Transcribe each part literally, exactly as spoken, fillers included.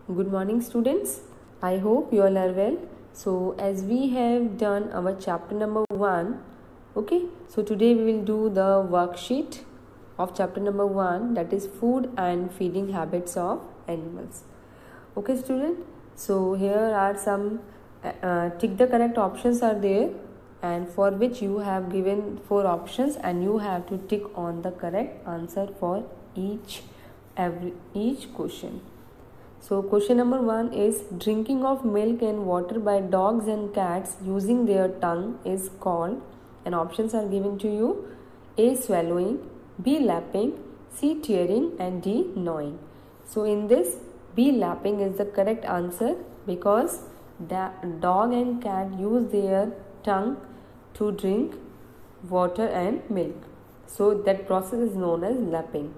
Good morning, students. I hope you all are well. So as we have done our chapter number one, okay, so today we will do the worksheet of chapter number one, that is food and feeding habits of animals. Okay, student, so here are some uh, tick the correct options are there, and for which you have given four options and you have to tick on the correct answer for each every each question. So question number one is drinking of milk and water by dogs and cats using their tongue is called, and options are given to you: A. Swallowing, B. Lapping, C. Tearing, and D. Gnawing. So in this, B. Lapping is the correct answer because the dog and cat use their tongue to drink water and milk. So that process is known as lapping.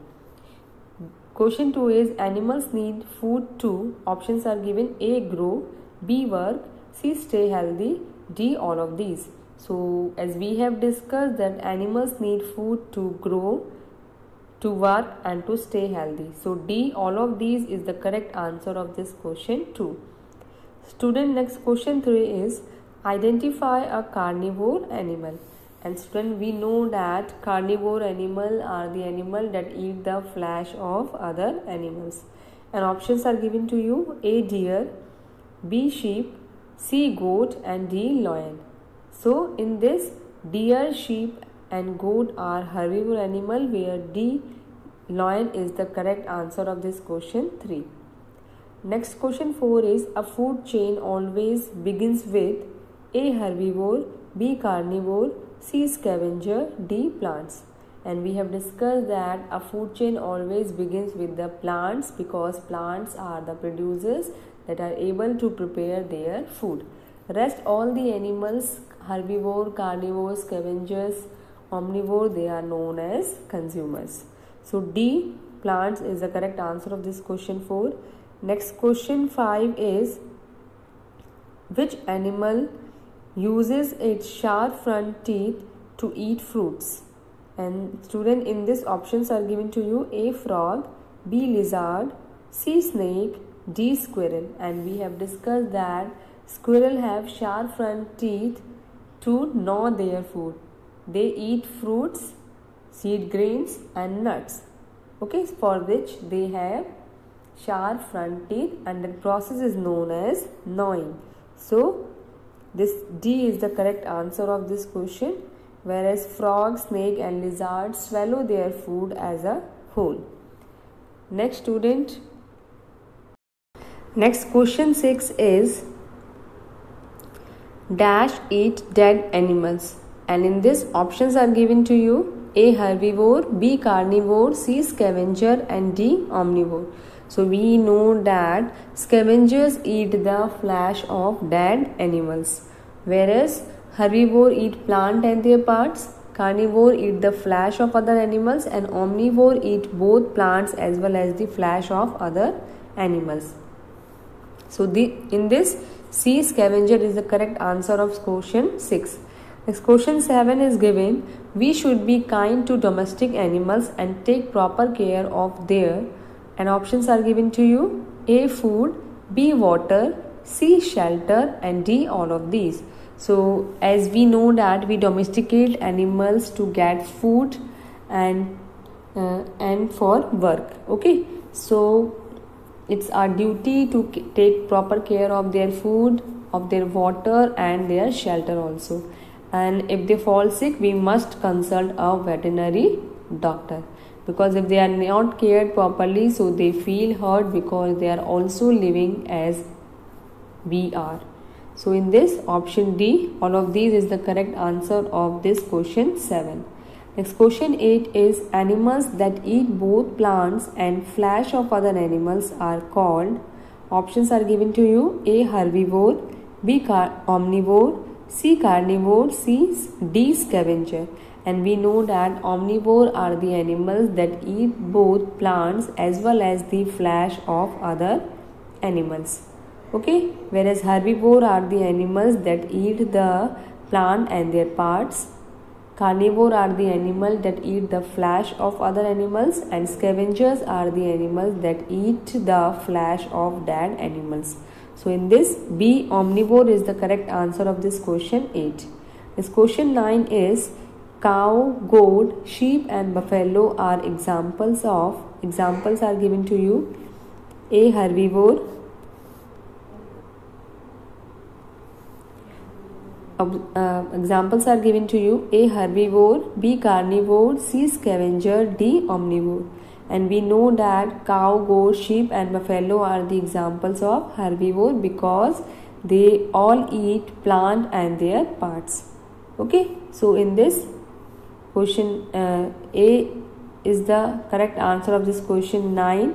Question two is animals need food too. Options are given: A. Grow, B. Work, C. Stay healthy, D. All of these. So as we have discussed that animals need food to grow, to work and to stay healthy. So D. All of these is the correct answer of this question two. Student, next question three is identify a carnivore animal. And student, we know that carnivore animal are the animal that eat the flesh of other animals. And options are given to you: A. Deer, B. Sheep, C. Goat, and D. Lion. So in this, deer, sheep and goat are herbivore animal, where D. Lion is the correct answer of this question three. Next question four is a food chain always begins with A. Herbivore, B. Carnivore, C. Scavenger, D. Plants. And we have discussed that a food chain always begins with the plants because plants are the producers that are able to prepare their food. Rest all the animals, herbivore, carnivore, scavengers, omnivore, they are known as consumers. So D. Plants is the correct answer of this question four. Next question five is which animal uses its sharp front teeth to eat fruits? And student, in this options are given to you: A. Frog, B. Lizard, C. Snake, D. Squirrel. And we have discussed that squirrel have sharp front teeth to gnaw their food. They eat fruits, seed grains and nuts, okay, for which they have sharp front teeth, and the process is known as gnawing. So this D is the correct answer of this question, whereas frog, snake and lizard swallow their food as a whole. Next student, next question six is dash eat dead animals, and in this options are given to you: A. Herbivore, B. Carnivore, C. Scavenger and D. Omnivore. So we know that scavengers eat the flesh of dead animals, whereas herbivore eat plant and their parts, carnivore eat the flesh of other animals, and omnivore eat both plants as well as the flesh of other animals. So the, in this, C. Scavenger is the correct answer of question six. Next question seven is given: we should be kind to domestic animals and take proper care of their, and options are given to you: A. Food, B. Water, C. Shelter and D. All of these. So as we know that we domesticate animals to get food and uh, and for work, okay, so it's our duty to take proper care of their food, of their water and their shelter also. And if they fall sick, we must consult a veterinary doctor, because if they are not cared properly, so they feel hurt because they are also living as we are. So in this, option D, all of these is the correct answer of this question seven. Next question eight is animals that eat both plants and flesh of other animals are called. Options are given to you: A. Herbivore, B. Car- omnivore, C. Carnivore, C. D. Scavenger. And we know that omnivore are the animals that eat both plants as well as the flesh of other animals, okay, whereas herbivore are the animals that eat the plant and their parts, Carnivore are the animals that eat the flesh of other animals, and scavengers are the animals that eat the flesh of dead animals. So in this, B, omnivore is the correct answer of this question eight. This question nine is cow, goat, sheep and buffalo are examples of, examples are given to you. A, herbivore. Uh, examples are given to you. A, herbivore, B, carnivore, C, scavenger, D, omnivore. And we know that cow, goat, sheep and buffalo are the examples of herbivore because they all eat plant and their parts. Okay, so in this question, uh, A is the correct answer of this question nine.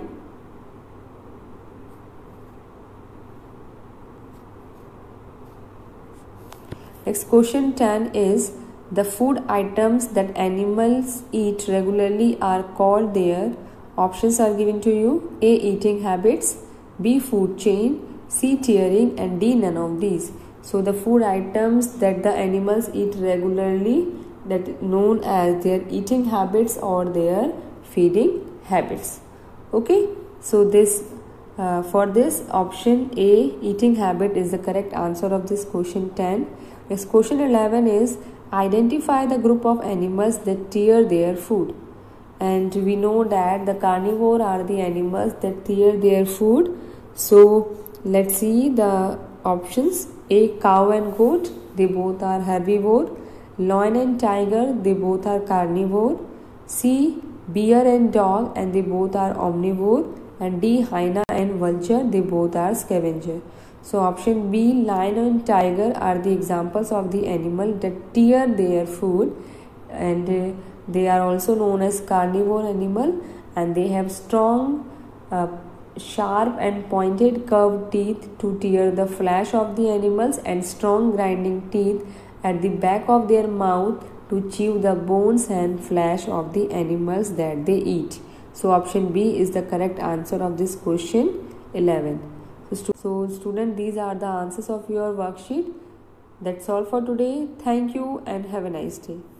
Next question ten is the food items that animals eat regularly are called their, options are given to you. A, eating habits, B, food chain, C, tearing and D, none of these. So the food items that the animals eat regularly, that known as their eating habits or their feeding habits. Okay, so this uh, for this option A, eating habit is the correct answer of this question ten. Next question eleven is identify the group of animals that tear their food. And we know that the carnivore are the animals that tear their food. So let's see the options. A, cow and goat, they both are herbivore. Lion and tiger, they both are carnivore. C, bear and dog, and they both are omnivore. And D, hyena and vulture, they both are scavenger. So option B, lion and tiger are the examples of the animal that tear their food, and uh, they are also known as carnivore animal, and they have strong uh, sharp and pointed curved teeth to tear the flesh of the animals and strong grinding teeth at the back of their mouth to chew the bones and flesh of the animals that they eat. So option B is the correct answer of this question eleven. So student, these are the answers of your worksheet. That's all for today. Thank you and have a nice day.